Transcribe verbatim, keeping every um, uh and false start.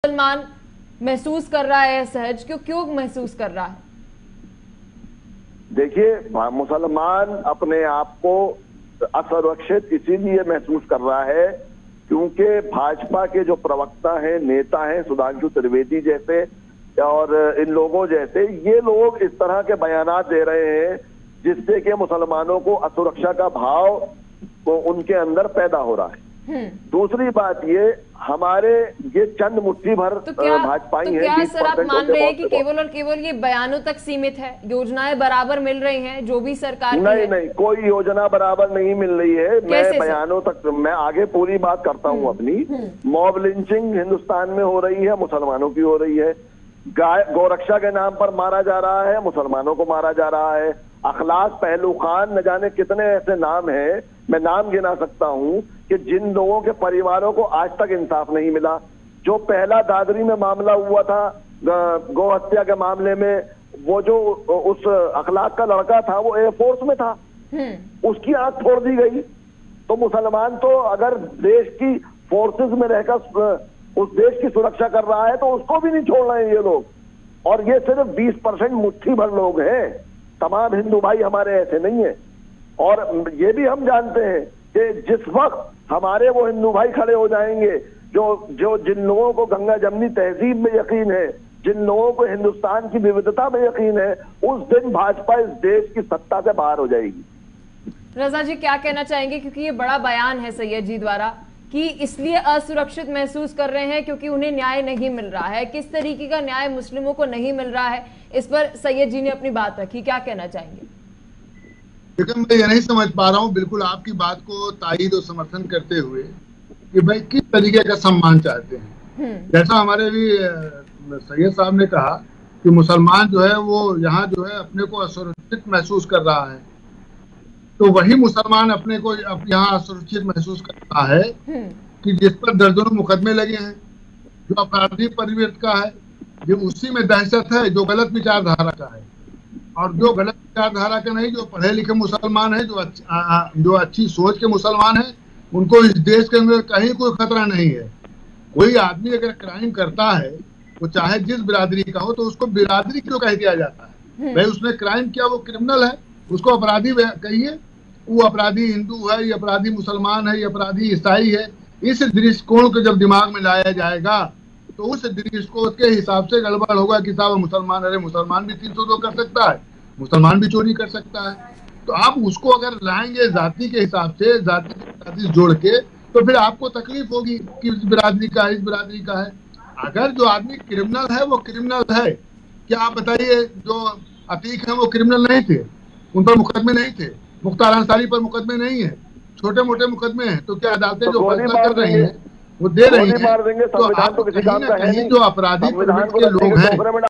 मुसलमान महसूस कर रहा है सहज, क्यों क्यों महसूस कर रहा है? देखिए, मुसलमान अपने आप को असुरक्षित इसीलिए महसूस कर रहा है क्योंकि भाजपा के जो प्रवक्ता हैं, नेता हैं, सुधांशु त्रिवेदी जैसे और इन लोगों जैसे, ये लोग इस तरह के बयानात दे रहे हैं जिससे कि मुसलमानों को असुरक्षा का भाव को उनके अंदर पैदा हो रहा है। दूसरी बात ये, हमारे ये चंद मुट्ठी भर तो क्या, भाजपाई तो हैं, क्या सर आप मान रहे हैं कि केवल और केवल ये बयानों तक सीमित है? योजनाएं बराबर मिल रही हैं जो भी सरकार की नहीं है? नहीं, कोई योजना बराबर नहीं मिल रही है। मैं बयानों तक, मैं आगे पूरी बात करता हूं अपनी। मॉब लिंचिंग हिंदुस्तान में हो रही है, मुसलमानों की हो रही है। गाय गौरक्षा के नाम पर मारा जा रहा है, मुसलमानों को मारा जा रहा है। अखलाक, पहलू खान, न जाने कितने ऐसे नाम हैं, मैं नाम गिना सकता हूं कि जिन लोगों के परिवारों को आज तक इंसाफ नहीं मिला। जो पहला दादरी में मामला हुआ था गौ हत्या के मामले में, वो जो उस अखलाक का लड़का था वो एयरफोर्स में था, उसकी आंख फोड़ दी गई। तो मुसलमान तो अगर देश की फोर्सेस में रहकर उस देश की सुरक्षा कर रहा है तो उसको भी नहीं छोड़ रहे हैं ये लोग। और ये सिर्फ बीस परसेंट मुट्ठी भर लोग हैं, तमाम हिंदू भाई हमारे ऐसे नहीं है। और ये भी हम जानते हैं कि जिस वक्त हमारे वो हिंदू भाई खड़े हो जाएंगे जो जो जिन लोगों को गंगा जमनी तहजीब में यकीन है, जिन लोगों को हिंदुस्तान की विविधता में यकीन है, उस दिन भाजपा इस देश की सत्ता से बाहर हो जाएगी। रजा जी क्या कहना चाहेंगे, क्योंकि ये बड़ा बयान है सैयद जी द्वारा कि इसलिए असुरक्षित महसूस कर रहे हैं क्योंकि उन्हें न्याय नहीं मिल रहा है। किस तरीके का न्याय मुस्लिमों को नहीं मिल रहा है, इस पर सैयद जी ने अपनी बात रखी, क्या कहना चाहेंगे? लेकिन मैं ये नहीं समझ पा रहा हूँ बिल्कुल आपकी बात को तायीद और समर्थन करते हुए कि भाई किस तरीके का सम्मान चाहते हैं। जैसा हमारे भी सैयद साहब ने कहा कि मुसलमान जो है वो यहाँ जो है अपने को असुरक्षित महसूस कर रहा है, तो वही मुसलमान अपने को अब यहाँ असुरक्षित महसूस कर रहा है कि जिस पर दर्जनों मुकदमे लगे हैं, जो अपराधी परिवर्तन का है, जो उसी में दहशत है, जो गलत विचारधारा का है। और जो गलत विचारधारा के नहीं, जो पढ़े लिखे मुसलमान हैं, जो अच्छी जो अच्छी सोच के मुसलमान हैं, उनको इस देश के अंदर कहीं कोई खतरा नहीं है। कोई आदमी अगर क्राइम करता है, वो चाहे जिस बिरादरी का हो, तो उसको बिरादरी क्यों कह दिया जाता है? भाई उसने क्राइम किया, वो क्रिमिनल है, उसको अपराधी कहिए। वो अपराधी हिंदू है, ये अपराधी मुसलमान है, ये अपराधी ईसाई है। इस दृष्टिकोण को जब दिमाग में लाया जाएगा तो उस दृष्टिकोण के हिसाब से गड़बड़ होगा कि साहब मुसलमान, अरे मुसलमान भी तीन सौ दो कर सकता है, मुसलमान भी चोरी कर सकता है। तो आप उसको अगर लाएंगे जाति के हिसाब से, जाति जाति जोड़ के, तो फिर आपको तकलीफ होगी कि इस बिरादरी का है, इस बिरादरी का है। अगर जो आदमी क्रिमिनल है वो क्रिमिनल है, क्या आप बताइए जो अतीक है वो क्रिमिनल नहीं थे? उन पर मुकदमे नहीं थे, मुख्तार अंसारी पर मुकदमे नहीं है, छोटे मोटे मुकदमे हैं। तो क्या अदालतें जो फैसला कर रही हैं वो दे रही हैं, तो आप कहीं ना कहीं जो अपराधी प्रवृत्ति के लोग हैं